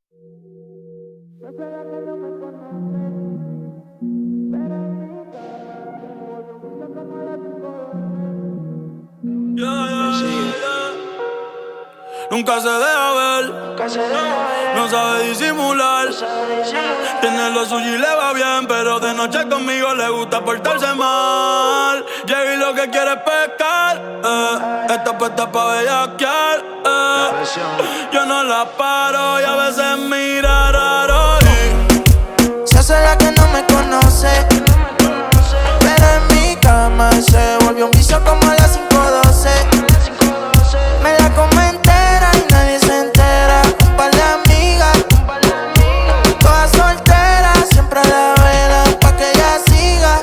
Nunca se deja ver, no sabe disimular. Tiene lo suyo y le va bien, pero de noche conmigo le gusta portarse mal. Llega y lo que quiere es pescar, está puesta pa' bellaquear, Yo no la paro y a veces mira raro se hace la que no me conoce, pero en mi cama se volvió un vicio como a las 5:12. Me la come entera y nadie se entera. Un par de amigas, todas solteras, siempre la velan pa' que ella siga.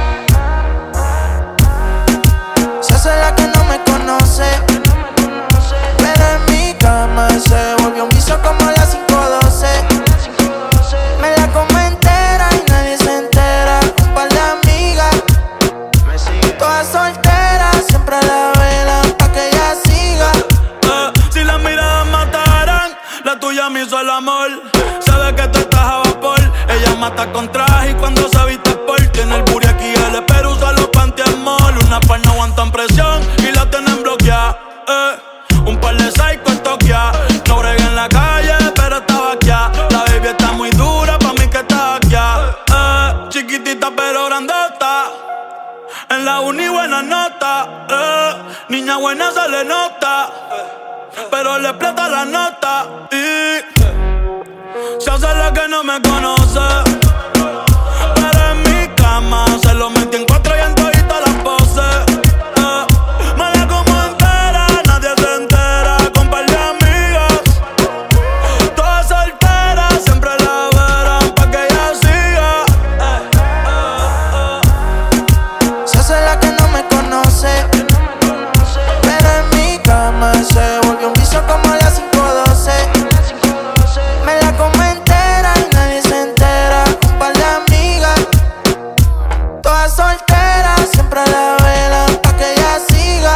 Se hace la que no me conoce, pero en mi cama se volvió un vicio como a las 5:12. Me la come entera y nadie se entera. Un par de amigas, todas solteras, siempre la velan pa' que ella siga. Si las miradas mataran, la tuya me hizo el amor. Sabe que tú estás a vapor. Ella mata con traje y cuando se viste por. Tiene el booty aquí, el espero usa los panty en mall. Una par no aguantan presión y la tienen bloqueada. Un par de psycho toquea. No bregué en la calle, pero estaba aquí. La baby está muy dura, pa' mí que está aquí. Chiquitita pero grandota. En la uni buena nota, niña buena se le nota, pero le explota la nota y se hace la que no me conoce, pero en mi cama se lo metí en 4 y en todita las poses. Me la como entera, nadie se entera, con par de amigas, todas solteras, siempre la verán pa' que ella siga. Se hace la que no me conoce, pero en mi cama se volvió un vicio como a las 5:12. Me la come entera y nadie se entera. Un par de amigas, todas solteras, siempre la velan pa' que ella siga.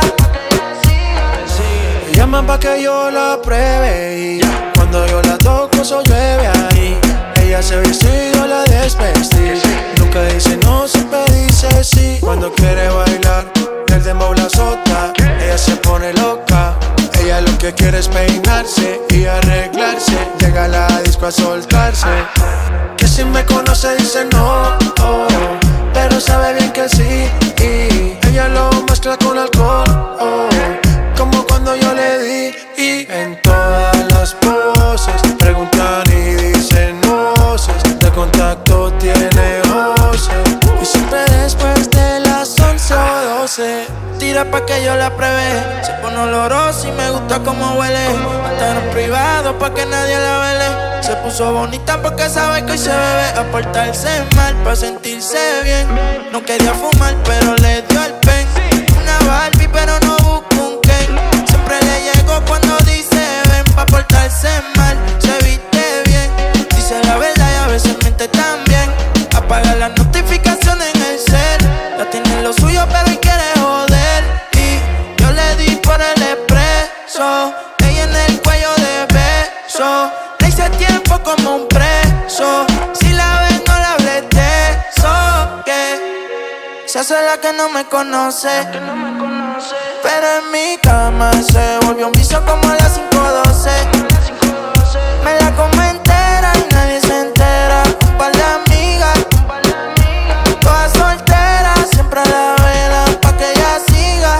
Me llaman pa' que yo la pruebe y cuando yo la toco eso llueve ahí. Ella se vestido, la desvestí. Nunca dice no, siempre dice sí. Cuando quiere bailar, el dembow la azota. Ella se pone loca. Ella lo que quiere es peinarse y arreglarse. Llega a la disco a soltarse. Que si me conoce dice no, oh, pero sabe bien que sí. Y ella lo mezcla con alcohol, oh, como cuando yo le di. Y en todas las poses preguntan y dicen voces. De contacto tiene voces. Y siempre después de las 11 o 12 tira pa' que yo la pruebe. Se pone olorosa y me gusta como huele. Hasta en privado pa' que nadie la vele. Se puso bonita porque sabe que hoy se bebe. A portarse mal pa' sentirse bien. No quería fumar pero le dio el pen. Una Barbie pero no busca un Ken. Siempre le llego cuando dice ven. Pa' portarse mal, se viste bien. Dice la verdad y a veces miente también. Apaga las notificaciones en el cel. Ya tiene lo suyo pero hoy quiere joder. Y yo le di por el expreso. Ella en el cuello de beso. Le hice tiempo como un preso. Si la ves no le hables de eso. Que se hace la que no me conoce, pero en mi cama se volvió un vicio como a las 5:12. Me la come entera y nadie se entera. Un par de amigas, todas solteras, siempre la velan pa' que ella siga.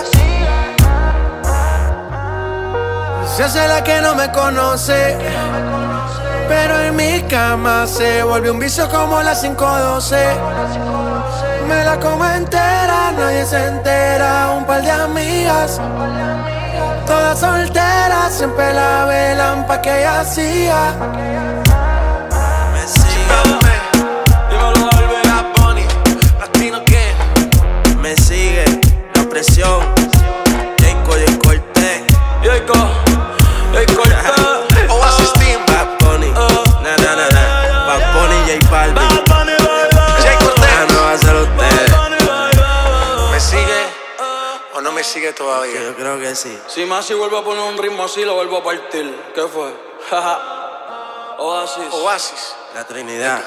se hace la que no me conoce, pero en mi cama se volvió un vicio como las 5:12. Me la como entera, nadie se entera. Un par de amigas, todas solteras, siempre la velan pa' que ella siga. Me sigue, dímelo, Bad Bunny, latino que me sigue, la presión, Jayco y Cortez, Oasis Team, Bad Bunny, Bad Bunny, J Balvin, Jay Cortez, no va a ser usted. ¿Me sigue o no me sigue todavía? Yo creo que sí. Si Masi vuelve a poner un ritmo así, lo vuelvo a partir. ¿Qué fue? Oasis, la Trinidad.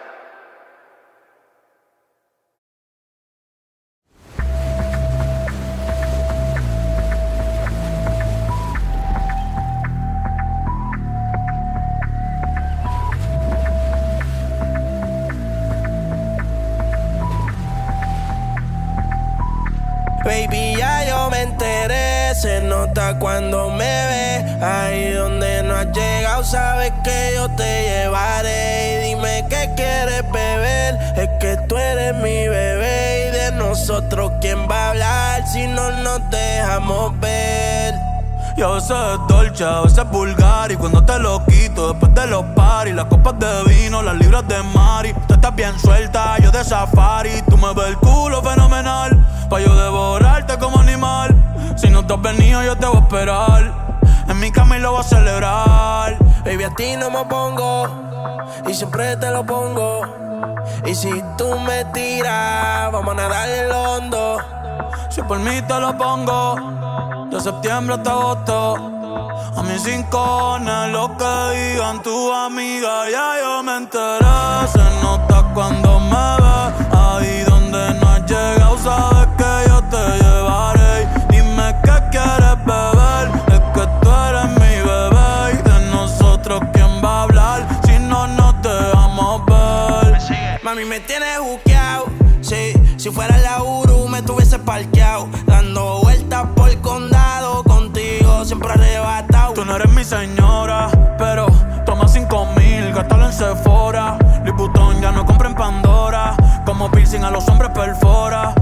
Baby, ya yo me enteré, se nota cuando me ves. Ahí donde no has llegado, sabes que yo te llevaré. Y dime qué quieres beber, es que tú eres mi bebé. Y de nosotros, ¿quién va a hablar si no nos dejamos ver? Y a veces es dolce, a veces es vulgar. Y cuando te lo quito, después de los paris, las copas de vino, las libras de Mari. Tú estás bien suelta, yo de safari. Tú me ves el culo fenomenal, pa' yo devorarte como animal. Si no te has venido, yo te voy a esperar. En mi cama y lo voy a celebrar. Baby, a ti no me pongo, y siempre te lo pongo. Y si tú me tiras, vamos a nadar en el hondo. Si por mí te lo pongo, de septiembre hasta agosto. A mis rincones, lo que digan tu amiga, ya yo me enteré. Se nota cuando me ves, ahí donde no has llegado, sabes que yo te llevaré. Dime qué quieres beber, es que tú eres mi bebé. Y de nosotros, ¿quién va a hablar si no nos dejamos ver? Mami, me tienes juqueado, sí. Si fuera la Uru, me tuviese parqueado, dando vueltas por el condado, contigo siempre arrebatado. Tú no eres mi señora, pero toma 5,000, gástalo en Sephora. Louis Vuitton ya no compra en Pandora, como piercing a los hombres perfora.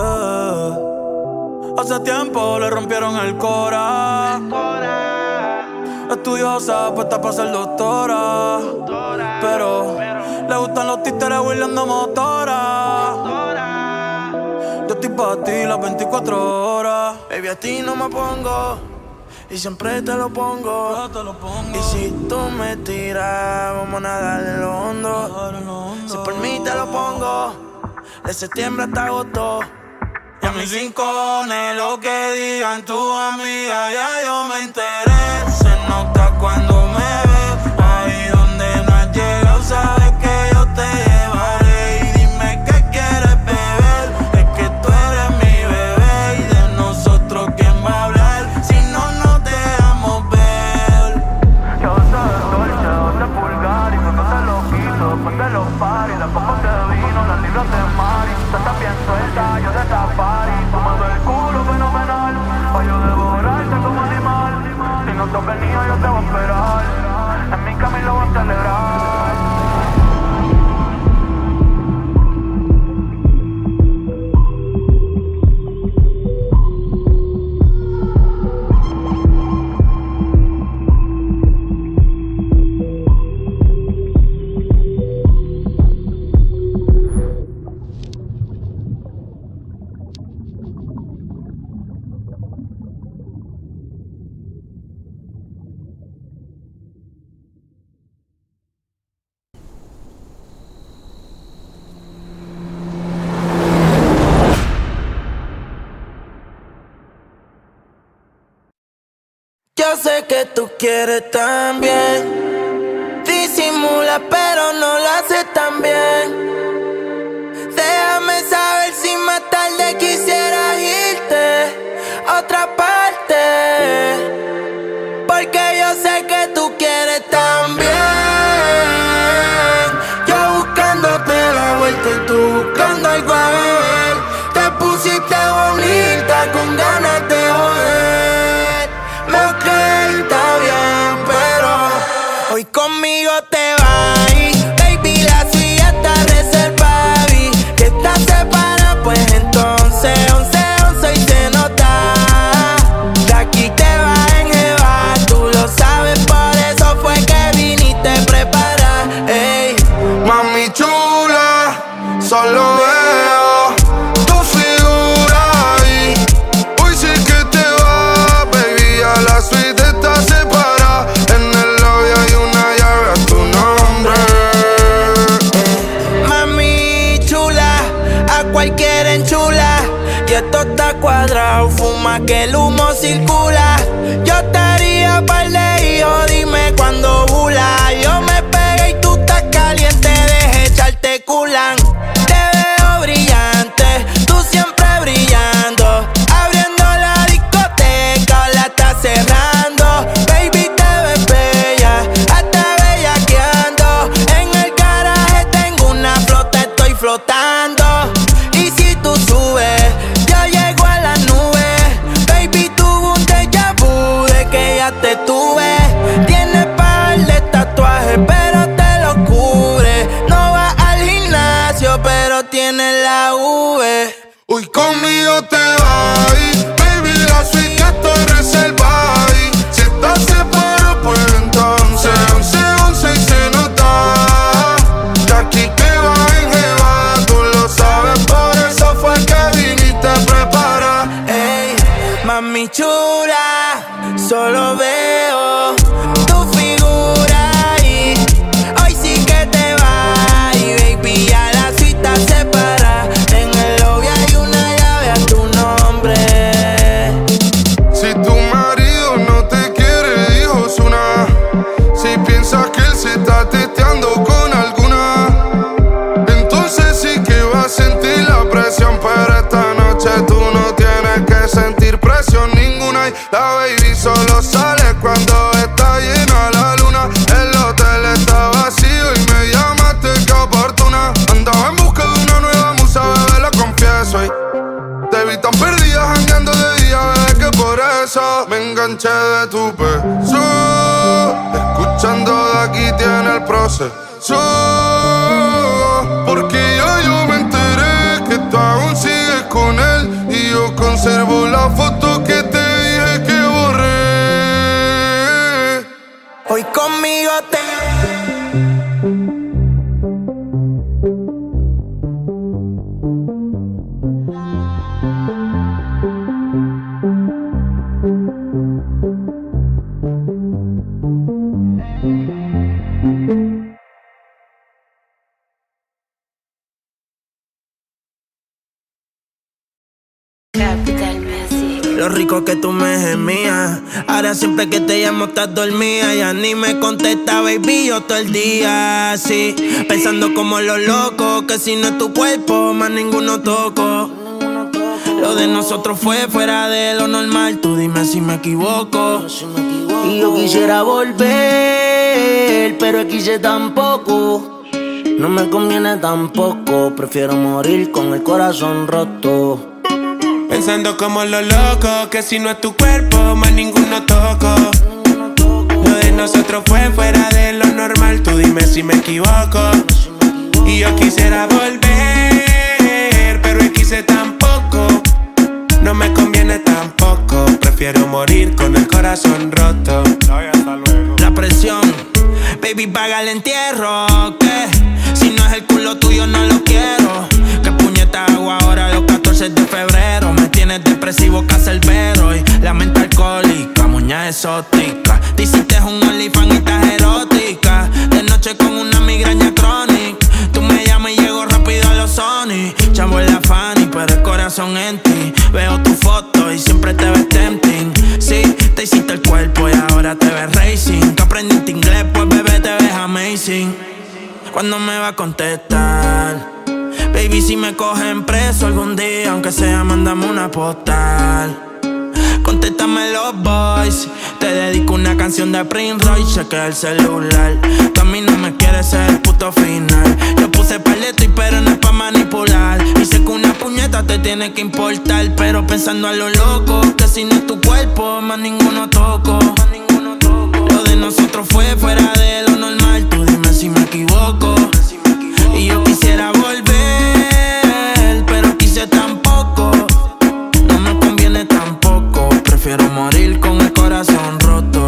Hace tiempo le rompieron el cora. Estudiosa, puesta para ser doctora, pero le gustan los títeres huirleando motora. Yo estoy pa' ti las 24 horas. Baby, a ti no me pongo, y siempre te lo pongo. Yo te lo pongo. Y si tú me tiras, vamos a nadar en lo hondo. Si por mí te lo pongo, de septiembre hasta agosto. Y a mis rincones, lo que digan tu amiga, ya yo me enteré. Se nota cuando me ves, ahí donde no has llegado, sabes que yo te llevaré. Y dime qué quieres beber, es que tú eres mi bebé. Y de nosotros, ¿quién va a hablar si no nos dejamos ver? Yo soy dolce, yo soy vulgar, y cuando te lo quito, después de los paris, las copas de vino, las libras de Mari. Tú estás bien suelta, yo de safari. Tú me ves el culo fenomenal, pa' yo devorarte como animal. Si no te has venido, yo te voy a esperar. En mi cama y lo voy a celebrar. Yo sé que tú quieres también, disimula pero no lo haces tan bien. Déjame saber si más tarde quisieras irte a otra parte, porque yo sé que tú quieres también. Yo buscándote la vuelta y tú buscando algo a beber. Te pusiste bonita con ganas de joder. Ok, está bien, pero hoy conmigo te vas. Baby, la suya está reservada. Vi que estás separada, pues entonces 11 y se nota. De aquí te vas en jeva, tú lo sabes, por eso fue que viniste preparada. Ey, Mami chula, solo veo tu figura ahí. Hoy sí que te va, baby, a la suite está separada. En el lobby hay una llave a tu nombre. mami chula, a cualquiera enchula. Y esto está cuadrado, fuma que el humo circula. Yo estaría par de hijos, dime cuando bula. Yo me conmigo te vas. Baby, la suite que estoy reservada. Si estás separado, pues entonces 11-11 y se nota. De aquí que va en jeva, tú lo sabes, por eso fue que viniste preparada. Ey, mami chula, solo veo tu figura ahí. Hoy sí que te vas, y baby, ya la suite está separada. En el lobby hay una llave a tu nombre. Si tu marido no te quiere, hijos una. Si piensas que él se está testeando con alguna, entonces sí que vas a sentir la presión. Pero esta noche tú no tienes que sentir presión ninguna. Y la baby solo sale cuando está llena la luna. El hotel está vacío y me llamaste que oportuna. Andaba en busca de una nueva musa, bebé, lo confieso. Y te vi tan perdida jangueando de día, bebé, que por eso me enganché de tu peso. Escuchando de aquí tiene el proceso. Porque yo me enteré que tú aún sigues con él. Y yo conservo la foto que te dije que borré. Hoy conmigo te... Lo rico que tú me gemías. Ahora siempre que te llamo estás dormida. Ya ni me contesta, baby, yo todo el día así, pensando como los locos, que si no es tu cuerpo, más ninguno toco. Lo de nosotros fue fuera de lo normal. Tú dime si me equivoco. Y yo quisiera volver, pero quise tampoco. No me conviene tampoco. Prefiero morir con el corazón roto. Pensando como los locos, que si no es tu cuerpo, más ninguno toco. Lo de nosotros fue fuera de lo normal. Tú dime si me equivoco. Y yo quisiera volver, pero quise tampoco. No me conviene tampoco. Prefiero morir con el corazón roto. La presión, baby, paga el entierro. ¿Qué? Si no es el culo tuyo, no lo quiero. ¿Qué puñeta hago ahora los 14 de febrero? Me tienes depresivo, cancerbero y la mente alcohólica, muña exótica. Te hiciste un OnlyFans y estás erótica. De noche con una migraña crónica. Tú me llamas y llego rápido a los Sony. Chavo en la Fanny, pero el corazón en ti. Veo tu foto y siempre te ves tempting. Sí, te hiciste el cuerpo y ahora te ves racing. Que aprendiste inglés, pues bebé te ves amazing. ¿Cuándo me va a contestar? Baby, si me cogen preso algún día, aunque sea, mándame una postal. Contéstame los boys. Te dedico una canción de Prince Royce, chequea el celular. Tú a mí no me quieres ser el puto final. Yo puse paleto y pero no es pa' manipular. Y sé que una puñeta te tiene que importar, pero pensando a lo loco, que si no es tu cuerpo, más ninguno toco. Lo de nosotros fue fuera de lo normal. Tú dime si me equivoco. Y yo quisiera volver, pero quise tampoco. No me conviene tampoco. Prefiero morir con el corazón roto.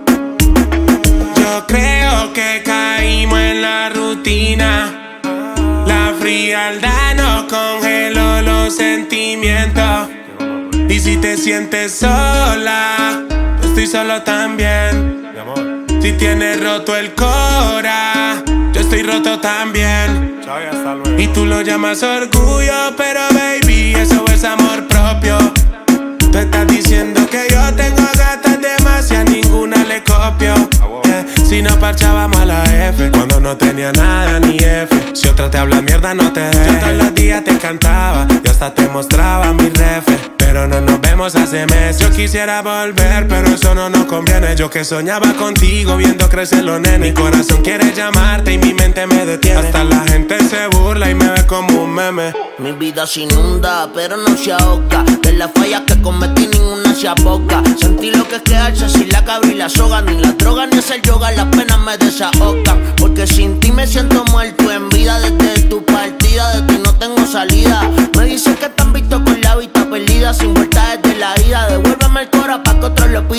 Yo creo que caímos en la rutina. La frialdad nos congeló los sentimientos. Y si te sientes sola, yo estoy solo también. Si tienes roto el cora, yo estoy roto también. Y tú lo llamas orgullo, pero baby, eso es amor propio. Tú estás diciendo que yo tengo gatas demasiadas, ninguna le copio. Yeah. Si no parchábamos a la F, cuando no tenía nada ni F. Si otra te habla mierda, no te dejes. Yo todos los días te cantaba y hasta te mostraba mi refe. Pero no nos vemos hace meses. Yo quisiera volver, pero eso no nos conviene. Yo que soñaba contigo, viendo crecer los nenes. Mi corazón quiere llamarte y mi mente me detiene. Hasta la gente se burla y me ve como un meme. Mi vida se inunda, pero no se ahoga. De las fallas que cometí, ninguna se aboca. Sentí lo que es quedarse sin la cabra y la soga. Ni la droga ni hacer yoga, las penas me desahogan. Porque sin ti me siento muerto en vida. Desde tu partida, de ti no tengo salida. Me dicen que te han visto con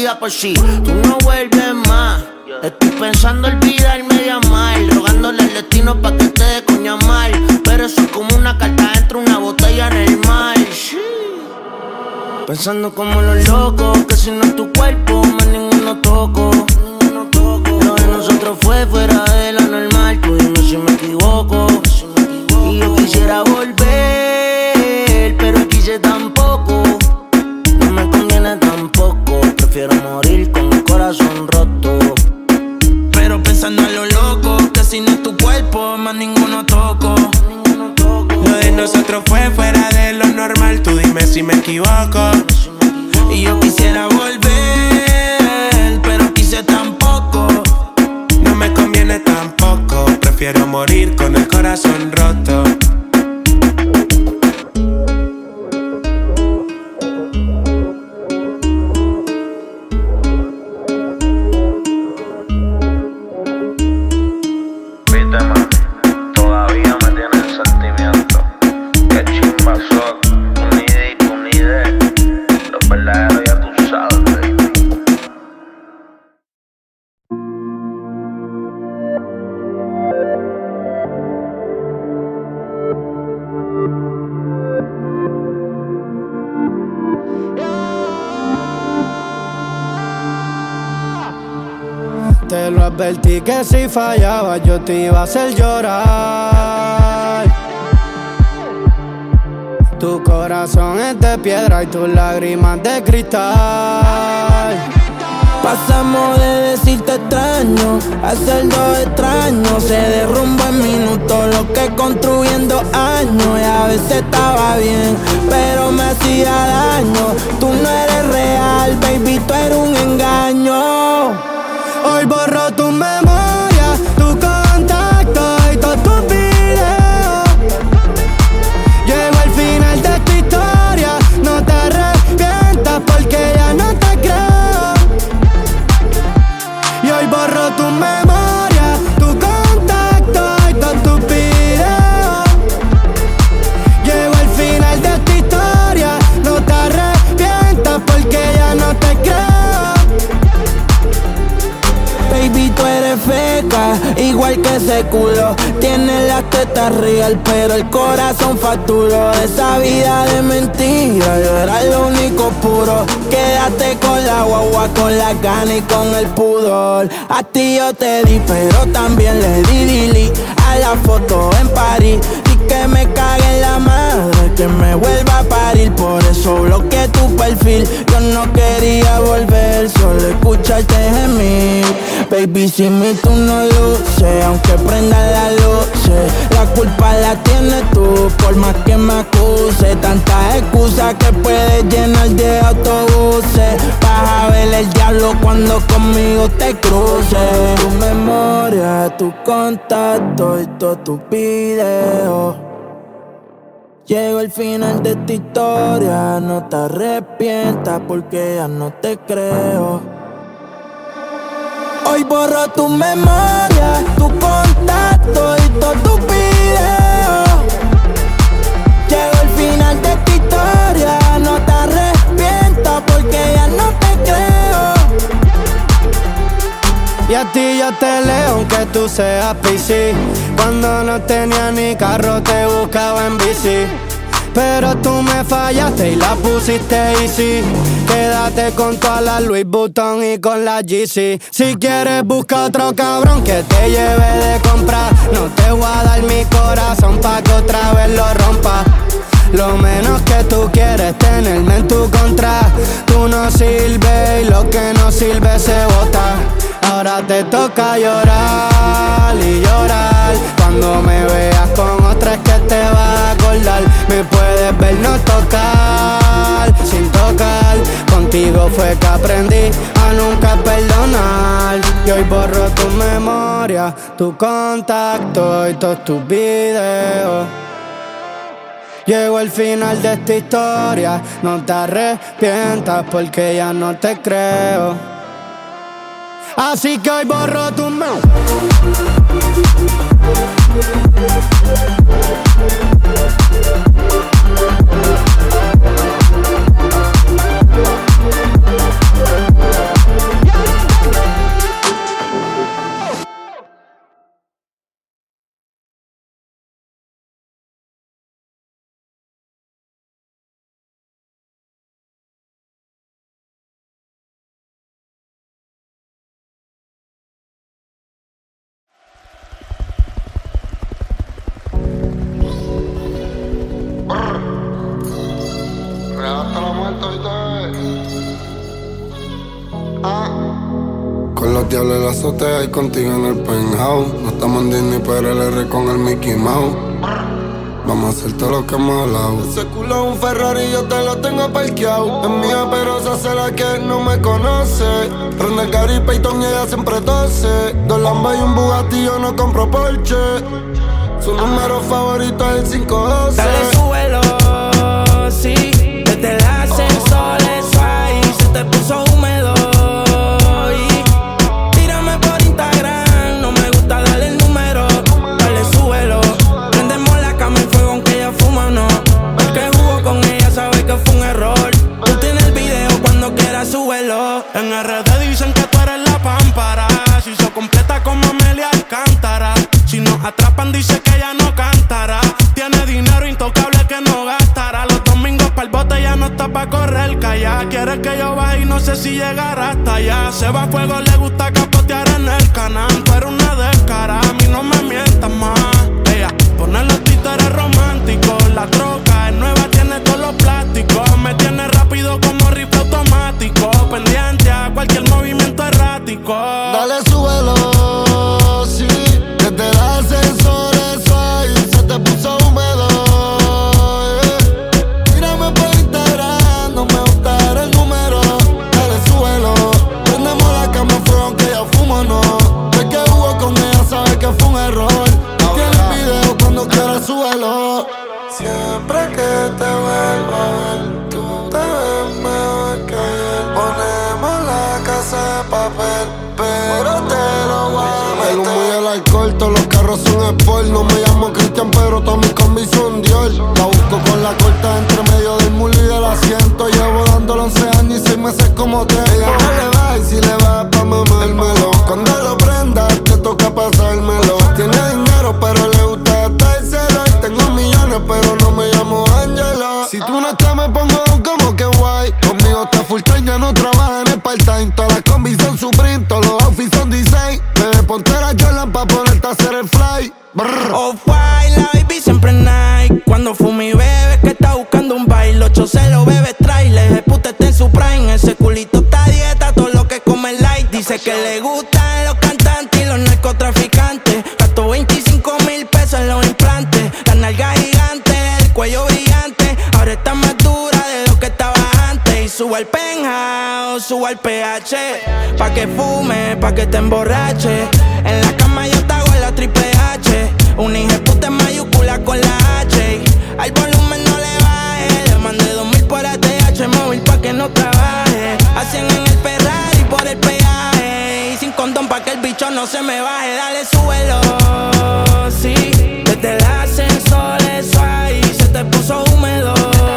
vida por si tú no vuelves más. Estoy pensando olvidarme de amar, rogándole al destino pa' que te dé coña mal. Pero eso es como una carta dentro de una botella en el mar. Pensando como los locos, que si no es tu cuerpo, más ninguno toco. Lo de nosotros fue fuera de lo normal, tú dime si me equivoco. Y yo quisiera volver, pero quise tampoco. No me conviene tampoco, prefiero morir con el corazón roto. Pero pensando a lo loco, que si no es tu cuerpo, más ninguno toco. Lo de nosotros fue fuera de lo normal, tú dime si me equivoco. Y yo quisiera volver, pero quise tampoco. No me conviene tampoco, prefiero morir con el corazón roto. Te lo advertí que si fallaba yo te iba a hacer llorar. Tu corazón es de piedra y tus lágrimas de cristal. Pasamos de decirte extraño a ser dos extraños. Se derrumba en minutos lo que construí en 2 años. Y a veces estaba bien, pero me hacía daño. Tú no eres real, baby, tú eres un engaño. Hoy borro tu memoria, tu contacto y todos tus videos. Llego al final de tu historia, no te arrepientas porque ya no te creo. Y hoy borro tu memoria, tu contacto y todos tus videos. Llego al final de tu historia, no te arrepientas porque ya no te creo. Baby, tú eres feca, igual que ese culo. Tienes las tetas real, pero el corazón facturó. Esa vida de mentira, yo era lo único puro. Quédate con la guagua, con la gana y con el pudor. A ti yo te di, pero también le di delete a la foto en París. Y que me cague en la madre, que me vuelva a parir. Por eso bloqueé tu perfil. Yo no quería volver, solo escucharte gemir. Baby, sin mí tú no luces, aunque prendan las luces. La culpa la tienes tú, por más que me acuse. Tantas excusas que puedes llenar de autobuses. Vas a ver el diablo cuando conmigo te cruces. Tu memoria, tu contacto y todos tus videos. Llego al final de esta historia, no te arrepientas porque ya no te creo. Hoy borro tu memoria, tu contacto y todos tus videos. Llego al final de esta historia, no te arrepientas porque ya no te creo. Y a ti yo te leo aunque tú seas PC. Cuando no tenía ni carro te buscaba en bici. Pero tú me fallaste y la pusiste easy. Quédate con toda la Louis Vuitton y con la GC. Si quieres busca otro cabrón que te lleve de compra. No te voy a dar mi corazón pa' que otra vez lo rompa. Lo menos que tú quieres tenerme en tu contra. Tú no sirves y lo que no sirve se bota. Ahora te toca llorar y llorar. Cuando me veas con otra es que te vas a acordar. Me puedes ver no tocar, sin tocar. Contigo fue que aprendí a nunca perdonar. Y hoy borro tu memoria, tu contacto y todos tus videos. Llego al final de esta historia, no te arrepientas porque ya no te creo. Así que hoy borro tu memoria. diablo en la azotea y contigo en el penthouse. No estamos en Disney, pero el R con el Mickey Mouse. Vamos a hacer todo lo que hemos hablado. Ese culo es un Ferrari, yo te lo tengo parqueado. Es mía, pero se hace la que no me conoce. Prende el Gary Payton y ella siempre tose. Dos Lambas y un Bugatti, yo no compro Porsche. Su número favorito es el 512. Dale, súbelo, sí. Desde el ascensor, eso ahí se te puso húmedo. Y tírame por Instagram, no me gusta darle el número. Dale, súbelo. Prendemos la cama en fuego aunque ella fuma, no. El que jugó con ella sabe que fue un error. Tú tienes el video, cuando quieras súbelo. En RD dicen que tú eres la pámpara. Si se completa como Amelia Alcántara. Si nos atrapan dice que ella no cantará. Tiene dinero intocable que no gastará. Los domingos pa'l bote ya no está pa' correr calla. Quiere que yo baje y no sé si llegará hasta allá. Se va a fuego, le gusta capotear en el canal. Tú eres una descara, a mí no me mientas más. Ella pone los títeres románticos. La troca es nueva, tiene todos los plásticos. Me tiene rápido como rifle automático. Pendiente a cualquier movimiento errático. Dale, súbelo, sí. Desde el ascensor, eso ahí se te puso húmedo. Mírame por Instagram, no me gusta dar el número. Dale, súbelo. Prendemos la cama en fuego aunque ella fuma, no. El que jugó con ella sabe que fue un error. Tiene el video, cuando quieras súbelo. Siempre que te vuelvo a ver, tú te ves mejor que ayer. Ponemos la casa de papel, pero te lo voy a meter. El humo y el alcohol, todos los carros son sport. No me llamo Cristian, pero todas mis combis son Dior. La busco con la corta entre medio del mulo y del asiento. Llevo dándolo 11 años y 6 meses como te. Ella no le va y si le va pa' mamármelo. Cuando lo prendas te toca pasármelo. Tiene dinero pero le gusta gastárselo. Y tengo millones pero no me llamo Angelo. Si tú no estás me pongo como que guay. Conmigo está full time, ya no trabaja en el part-time. Todas las combis son Supreme, todos los outfits son design. Bebé, ponte la Jordan pa' ponerte a hacer el fly. Off-white, la baby siempre Nike. Cuando fumi bebe que está buscando un baile. 8 se lo bebe trailer, el puta está en su prime. Ese culito está a dieta, todo lo que come light. Dice que le gustan los cantantes y los narcotraficantes. Gastó 25,000 pesos en los implantes. La nalga gigante, el cuello brillante. Ahora está más dura de lo que estaba antes. Y subo al penthouse, subo al PH. Pa' que fume, pa' que te emborrache. En la cama yo te hago la triple H. Una hija puta en mayúscula con la H. Al volumen no le baje. Le mandé 2,000 por ATH móvil pa' que no trabaje. A 100 en el Ferrari por el peaje. Y sin condón pa' que el bicho no se me baje. Dale, súbelo, sí. Desde el ascensor, eso ahí se te puso húmedo.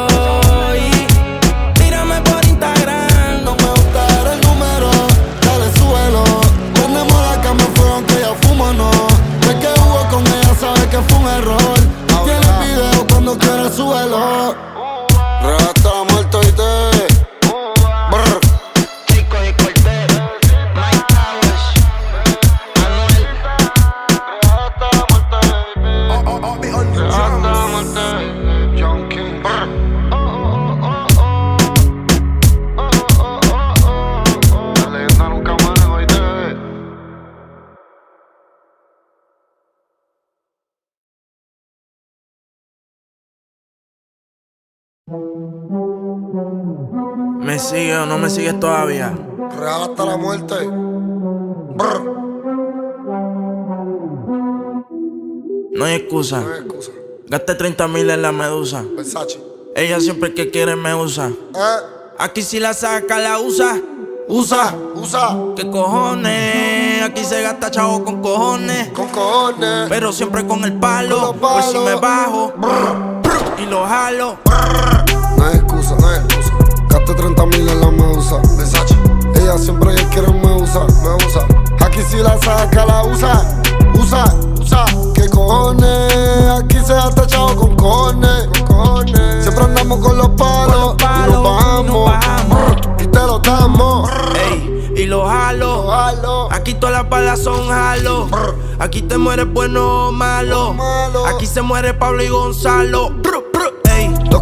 Y tírame por Instagram, no me gusta dar el número. Dale, súbelo. Prendemos la cama en fuego aunque ella fuma, no. El que jugó con ella sabe que fue un error. Tiene el video, cuando quieras súbelo. Hasta la muerte y te Chico de Cortés, Mike Towers, Anuel. hasta la muerte, John King. La leyenda nunca muere, oíste. ¿Me sigue o no me sigues todavía? Real hasta la muerte. No hay excusa. No hay excusa. Gasté 30,000 en la medusa. Versace. Ella siempre que quiere me usa. Aquí si la saca la usa. Usa. ¿Qué cojones? Aquí se gasta chavo con cojones. Con cojones. Pero siempre con el palo. Con los Pues si palos. me bajo y lo jalo. No hay excusa, no hay excusa. Gasté 30,000 en la medusa. Versace. Ella siempre que quiere me usa. Aquí si la saca la usa. ¿Qué cojones? Aquí se gasta chavo con cojones. Siempre andamos con los palos. Y nos bajamos. Y te lo damos. Ey, y lo jalo. Aquí todas las balas son jalo. Aquí te mueres bueno o malo. Aquí se muere Pablo y Gonzalo. Ey. Los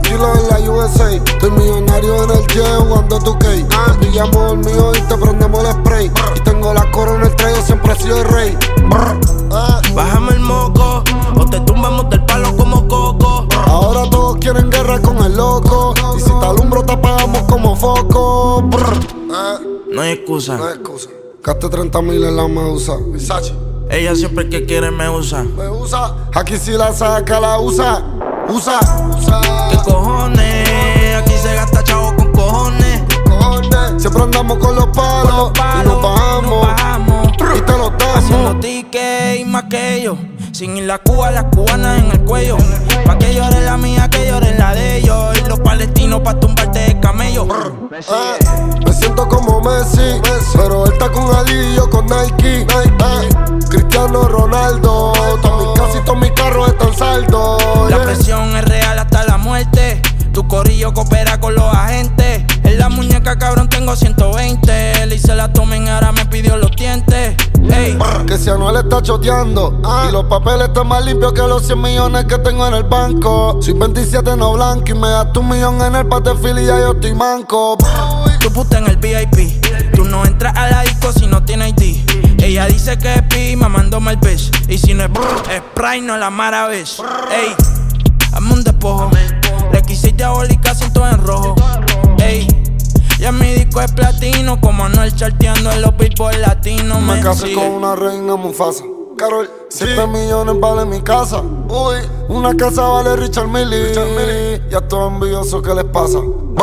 tranquilo en la USA. Estoy millonario en el jet jugando 2K. Te pillamos el mío y te prendemos el spray. Y tengo la corona en el traigo, siempre he sido el rey. Bájame el moco, o te tumbamos del palo como coco. Ahora todos quieren guerra con el loco. Y si te alumbro te apagamos como foco. No hay excusa. No hay excusa. Gaste 30,000 en la Medusa. Versace. Ella siempre que quiere me usa. Me usa. Aquí si la saca la usa. Usa. ¿Qué cojones? Aquí se gasta chavo con cojones. Siempre andamos con los palos y nos bajamos. Y te los damos. Haciendo tickets y más que ellos. Sin ir a Cuba, las cubanas en el cuello. Pa' que llore la mía, que llore la de ellos. Y los palestinos pa' tumbarte de camello. Me siento como Messi, pero él está con Ali y yo con Nike. Cristiano Ronaldo, casi todos mis carros están saldos. La presión es real hasta la muerte. Tu corillo coopera con los agentes. En la muñeca, cabrón, tengo 120. Le hice la tomen, ahora me pidió los dientes. Ey. Que si Anuel está choteando y los papeles están más limpios que los 100 millones que tengo en el banco. Soy 27 no blanco y me gasto 1 millón en el pate Philly y ya yo estoy manco. Tu puta en el VIP. Tú no entras a la disco si no tienes ID. Ella dice que es pi, mamándome el bitch. Y si no es Sprite, no la maravilla. Ey, hazme un despojo. Le quise diabólica, siento en rojo. Ey, ya mi disco es platino. Como Anuel charteando en los billboard latinos. Me casé con una reina Mufasa. Carol, 7 millones vale mi casa. Uy, una casa vale Richard Mille. Ya estoy envidioso, ¿qué les pasa?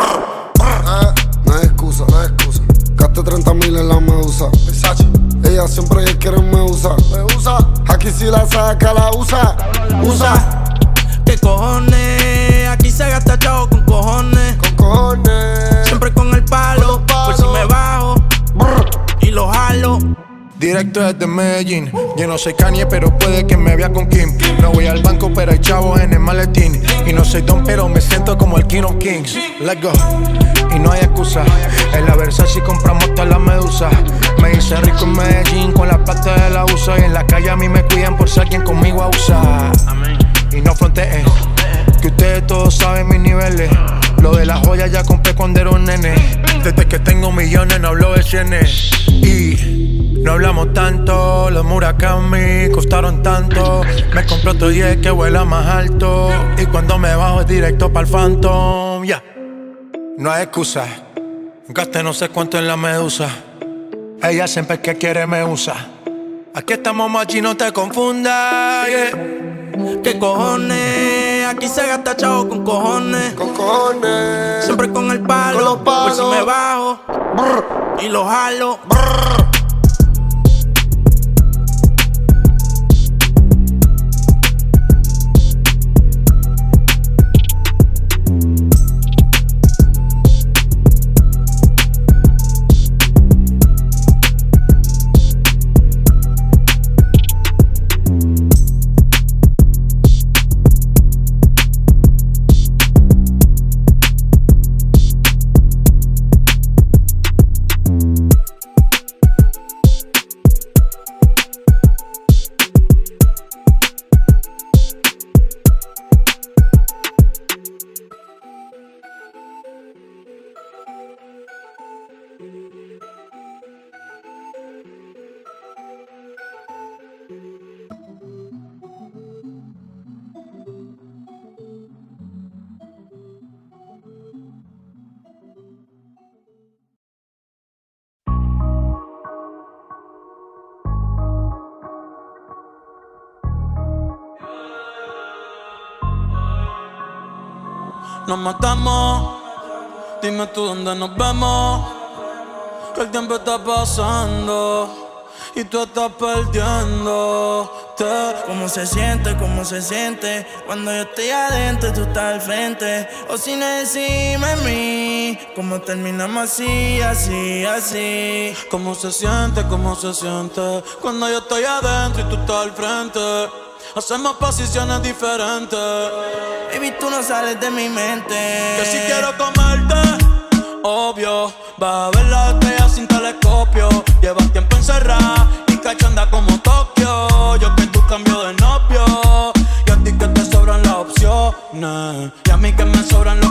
No hay excusa, no hay excusa. Gaste 30,000 en la Medusa. Versace. Ella siempre quiere me usa. Aquí si la saca la usa. Usa. ¿Qué cojones? Aquí se gasta chavo con cojones. Siempre con el palo. Por si me bajo y lo jalo. Directo desde Medellín. Yo no soy Kanye, pero puede que me vea con Kim. No voy al banco, pero hay chavos en el maletín. Y no soy Don, pero me siento como el King of Kings. Let's go. Y no hay excusa. En la Versace compramos todas las medusas. Me hice rico en Medellín con la plata de la USA. Y en la calle a mí me cuidan por si alguien conmigo abusa. Y no fronteen, que ustedes todos saben mis niveles. Lo de las joyas ya compré cuando era un nene. Desde que tengo millones no hablo de cienes. Y no hablamos tanto. Los Murakami costaron tanto. Me compré otro jet que vuela más alto. Y cuando me bajo es directo pa'l Phantom. No hay excusa. Gasté no sé cuánto en la Medusa. Ella siempre que quiere me usa. Aquí estamos machi, no te confundas. ¿Qué cojones? Aquí se gasta chavo con cojones. Siempre con el palo. Por si me bajo y lo jalo. Nos matamos, dime tú dónde nos vemos. Que el tiempo está pasando y tú estás perdiéndote. ¿Cómo se siente? ¿Cómo se siente? Cuando yo estoy adentro y tú estás al frente. O si no decime a mí, ¿cómo terminamos así, así, así? ¿Cómo se siente? ¿Cómo se siente? Cuando yo estoy adentro y tú estás al frente. Hacemos posiciones diferentes. Baby, tú no sales de mi mente. Que si quiero comerte, obvio. Vas a ver las estrellas sin telescopio. Llevas tiempo encerrada y cachanda como Tokio. Yo que tú cambio de novio. Y a ti que te sobran las opciones. Y a mí que me sobran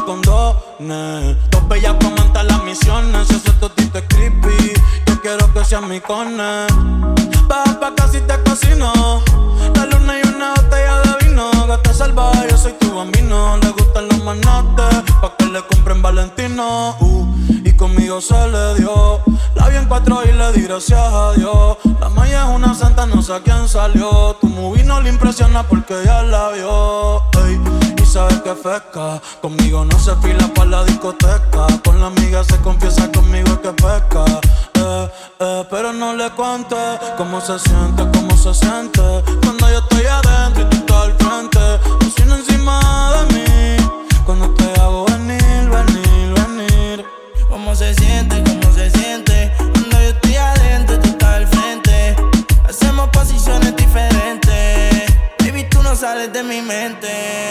mi cone. Baja pa' casi te cocino. La luna y una botella de vino. Gata salvaje, yo soy tu bambino. Le gustan los manates, pa' que le compren Valentino. Y conmigo se le dio. La vi en 4 y le di gracias a Dios. La maya es una santa, no sé a quién salió. Tu movie no le impresiona porque ya la vio. Ey, y sabes que fresca. Conmigo no se fila pa' la discoteca. Con la amiga se confiesa, conmigo es que pesca. Pero no le cuente cómo se siente cuando yo estoy adentro y tú estás al frente. Cocina encima de mí cuando te hago venir, venir, venir. Cómo se siente cuando yo estoy adentro y tú estás al frente. Hacemos posiciones diferentes. Baby, tú no sales de mi mente.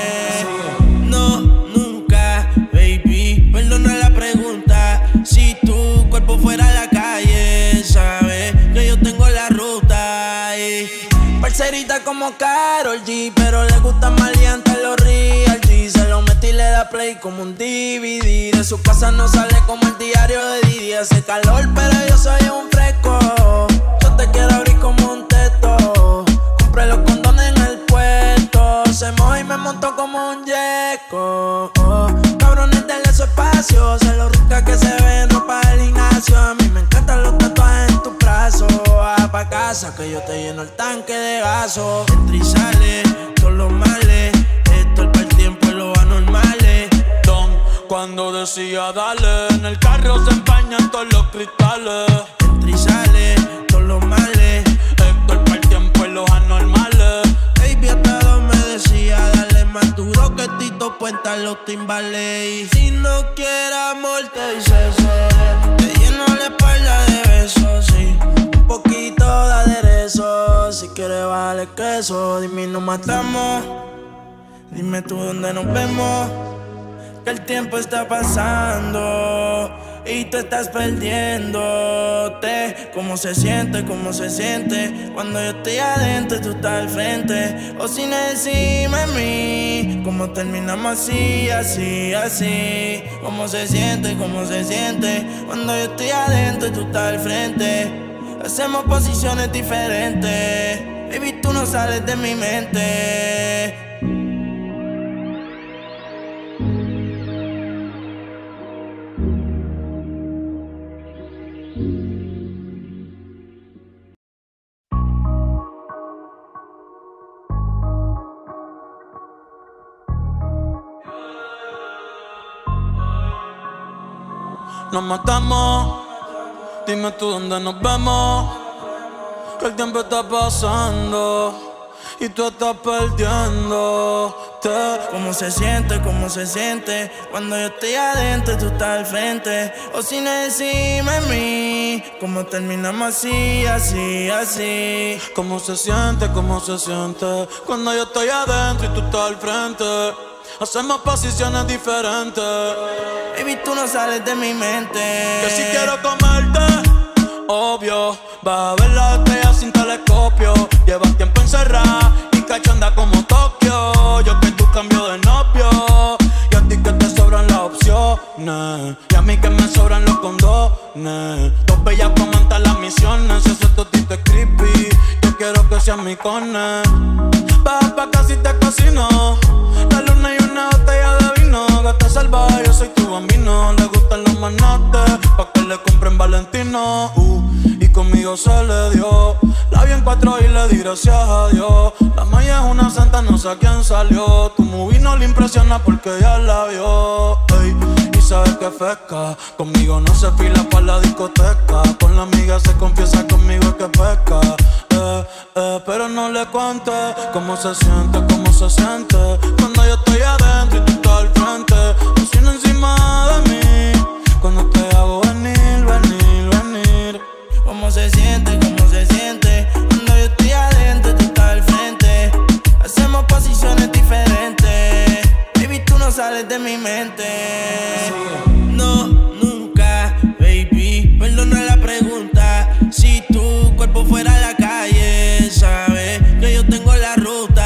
No, nunca, baby. Perdona la pregunta. Si tu cuerpo fuera a la calle, sabes que yo tengo la ruta. Parcerita como Karol G, pero le gusta maleante los real G. Se lo metí y le da play como un DVD. De su casa no sale como el diario de Didi. Hace calor, pero yo soy un fresco. Yo te quiero abrir como un teto. Compré los condones en el puerto. Se moja y me montó como un yeco. Cabrones, denle su espacio. Se lo rica que se ve en ropa del gimnasio. A mí me encantan los tatuajes en tus brazos. Pa' casa que yo te lleno el tanque de gaso. Entra y sale, todos los males. Esto es para el tiempo y los anormales. Don, cuando decía dale, en el carro se empañan todos los cristales. Entra y sale, todos los males. Esto es para el tiempo y los anormales. Baby, hasta 2 me decía, dale más duro que Tito Puente los timbales. Si no quieres amor, te dice eso. Te lleno la espalda de besos, sí. Un poquito de aderezo. Si quieres vale queso, dime y nos matamos. Dime tú dónde nos vemos. Que el tiempo está pasando y tú estás perdiéndote. ¿Cómo se siente cuando yo estoy adentro y tú estás al frente? O sin encima de mí, ¿cómo terminamos así, así, así? ¿Cómo se siente cuando yo estoy adentro y tú estás al frente? Hacemos posiciones diferentes. Baby, tú no sales de mi mente. Nos matamos, dime tú dónde nos vemos. Que el tiempo está pasando y tú estás perdiéndote. ¿Cómo se siente cuando yo estoy adentro y tú estás al frente? O sin encima de mí, ¿cómo terminamos así, así, así? ¿Cómo se siente cuando yo estoy adentro y tú estás al frente? Hacemos posiciones diferentes. Baby, tú no sales de mi mente. Que si quiero comerte, obvio. Vas a ver las estrellas sin telescopio. Llevas tiempo encerrada y cachonda como Tokio. Yo que tú cambio de novio. Y a ti que te sobran las opciones. Y a mí que me sobran los condones. Dos bellas comentan las misiones. Ese totito es creepy. Yo quiero que seas mi cone. Baja pa' casi te cocino. La luna y una botella de vino. Gata salvaje, yo soy tu bambino. Le gustan los manates, pa' que le compren Valentino. Y conmigo se le dio. La vi en 4 y le di gracias a Dios. La maya es una santa, no sé a quién salió. Tu movie no le impresiona porque ya la vio. Ey, y sabes que fresca. Conmigo no se fila pa' la discoteca. Con la amiga se confiesa, conmigo es que pesca. Pero no le cuente cómo se siente cuando yo estoy adentro y tú estás al frente. Cocina encima de mí cuando te hago venir, venir, venir. ¿Cómo se siente cuando yo estoy adentro y tú estás al frente? Hacemos posiciones diferentes. Baby, tú no sales de mi mente. No, nunca, baby. Perdona la pregunta. Si tu cuerpo fuera a la calle, sabes que yo tengo la ruta.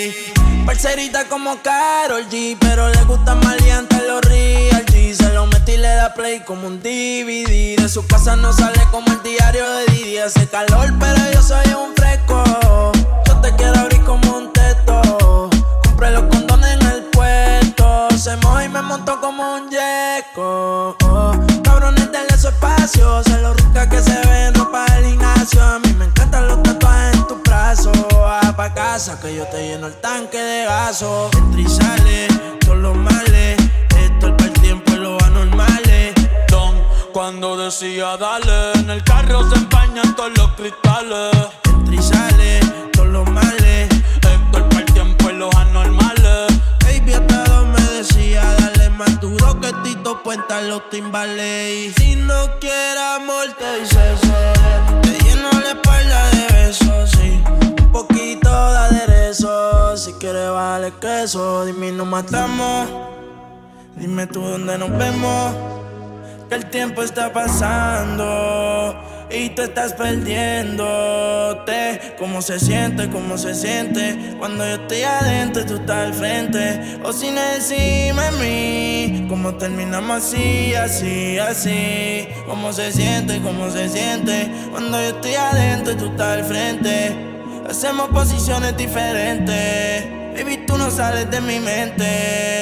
Parcerita como Karol G, pero le gusta maleante los real G. Se lo metí le da play como un DVD. De su casa no sale como el diario de Didi. Hace calor pero yo soy un fresco. Yo te quiero abrir como un teto. Compré los condones en el puerto. Se moja y me montó como un yeco. Cabrones denle su espacio. Sé lo rica que se ve en ropa del gimnasio. A mí me encantan los tatuajes en tus brazos. Va pa' casa que yo te lleno el tanque de gaso. Entra y sale, todos los males. Esto es para el tiempo y los anormales. Cuando decía dale, en el carro se empañan todos los cristales. Entra y sale, todos los males. Esto es para el tiempo y los anormales. Baby hasta dos me decía, dale más duro que Tito Puenta los timbales. Y si no quieres amor te dice sí. Te lleno la espalda de besos, sí. Un poquito de aderezo. Si quieres vale queso, dime y nos matamos. Dime tú dónde nos vemos. Que el tiempo está pasando y tú estás perdiéndote. ¿Cómo se siente? ¿Cómo se siente? Cuando yo estoy adentro y tú estás al frente. O si no decime a mí cómo terminamos así, así, así. ¿Cómo se siente? ¿Cómo se siente? Cuando yo estoy adentro y tú estás al frente. Hacemos posiciones diferentes. Baby, tú no sales de mi mente.